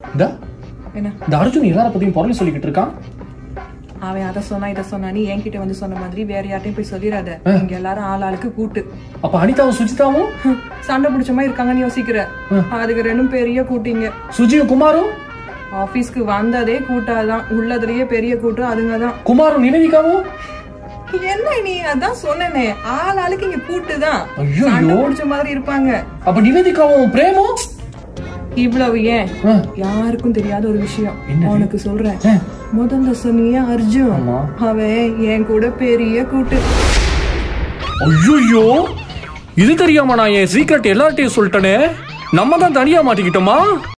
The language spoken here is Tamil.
என்ன இந்த அர்ஜுன் எல்லார பத்தியும் பொருளை சொல்லிக்கிட்டு இருக்கான். அவன் அதை சொன்னா இதை சொன்னா நீ என்கிட்ட வந்து சொன்ன மாதிரி வேற யார்ட்டையும் போய் சொல்லிடாத. இங்க எல்லாரும் ஆளுக்கு கூட்டு. அப்ப அனிதாவும் சுஜிதாவும் சண்டை பிடிச்ச மாதிரி இருக்காங்கன்னு யோசிக்கிற. அதுக்கு ரெண்டும் பெரிய கூட்டிங்க. சுஜியும் குமாரும் ஆபீஸ்க்கு வந்ததே கூட்டாதான். உள்ளதுலயே பெரிய கூட்டு அதுங்கதான். குமாரும் நிவேதிகாவும் என்ன நீ அதான் சொன்னேனே ஆளுக்கு இங்க கூட்டுதான். சண்டை பிடிச்ச மாதிரி இருப்பாங்க. அப்ப நிவேதிகாவும் பிரேமும் இவ்வளவு ஏன் யாருக்கும் தெரியாத ஒரு விஷயம் உனக்கு சொல்றேன். முதல்ல சொன்னிய அர்ஜுன் அவன் என் கூட பெரிய கூட்டு. ஐயோ இது தெரியாம நான் என் சீக்ரெட் எல்லார்ட்டையும் சொல்லிட்டேனே. நம்ம தான் தனியா மாட்டிக்கிட்டோமா?